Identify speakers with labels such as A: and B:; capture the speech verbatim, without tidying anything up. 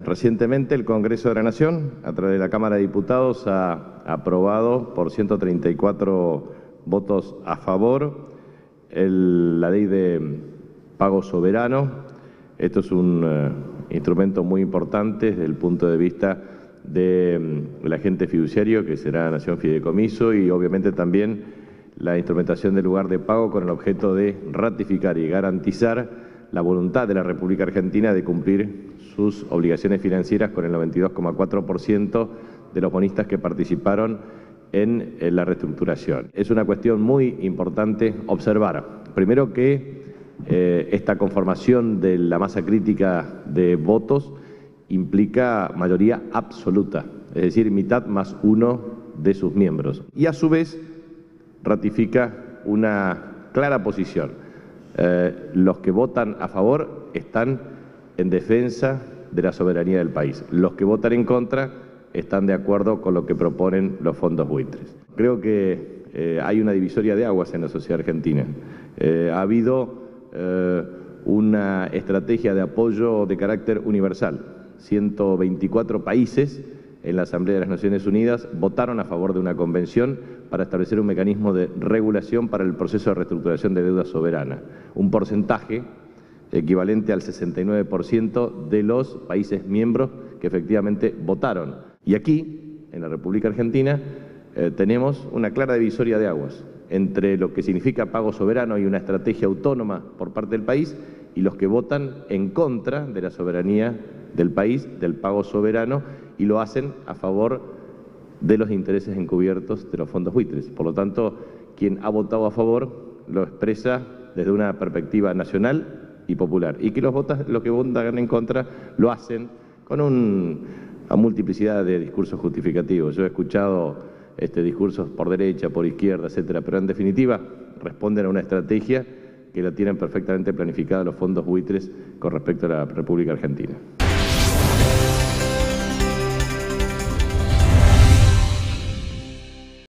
A: Recientemente el Congreso de la Nación, a través de la Cámara de Diputados, ha aprobado por ciento treinta y cuatro votos a favor el, la ley de pago soberano. Esto es un uh, instrumento muy importante desde el punto de vista del um, agente fiduciario, que será Nación Fideicomiso, y obviamente también la instrumentación del lugar de pago con el objeto de ratificar y garantizar la voluntad de la República Argentina de cumplir sus obligaciones financieras con el noventa y dos coma cuatro por ciento de los bonistas que participaron en, en la reestructuración. Es una cuestión muy importante observar, primero que eh, esta conformación de la masa crítica de votos implica mayoría absoluta, es decir, mitad más uno de sus miembros, y a su vez ratifica una clara posición. Eh, los que votan a favor están en defensa de la soberanía del país. Los que votan en contra están de acuerdo con lo que proponen los fondos buitres. Creo que eh, hay una divisoria de aguas en la sociedad argentina. Eh, ha habido eh, una estrategia de apoyo de carácter universal. ciento veinticuatro países en la Asamblea de las Naciones Unidas votaron a favor de una convención para establecer un mecanismo de regulación para el proceso de reestructuración de deuda soberana. Un porcentaje equivalente al sesenta y nueve por ciento de los países miembros que efectivamente votaron. Y aquí, en la República Argentina, eh, tenemos una clara divisoria de aguas entre lo que significa pago soberano y una estrategia autónoma por parte del país y los que votan en contra de la soberanía del país, del pago soberano, y lo hacen a favor de los intereses encubiertos de los fondos buitres. Por lo tanto, quien ha votado a favor lo expresa desde una perspectiva nacional y popular, y que los, votas, los que votan en contra lo hacen con un, una multiplicidad de discursos justificativos. Yo he escuchado este, discursos por derecha, por izquierda, etcétera, pero en definitiva responden a una estrategia que la tienen perfectamente planificada los fondos buitres con respecto a la República Argentina.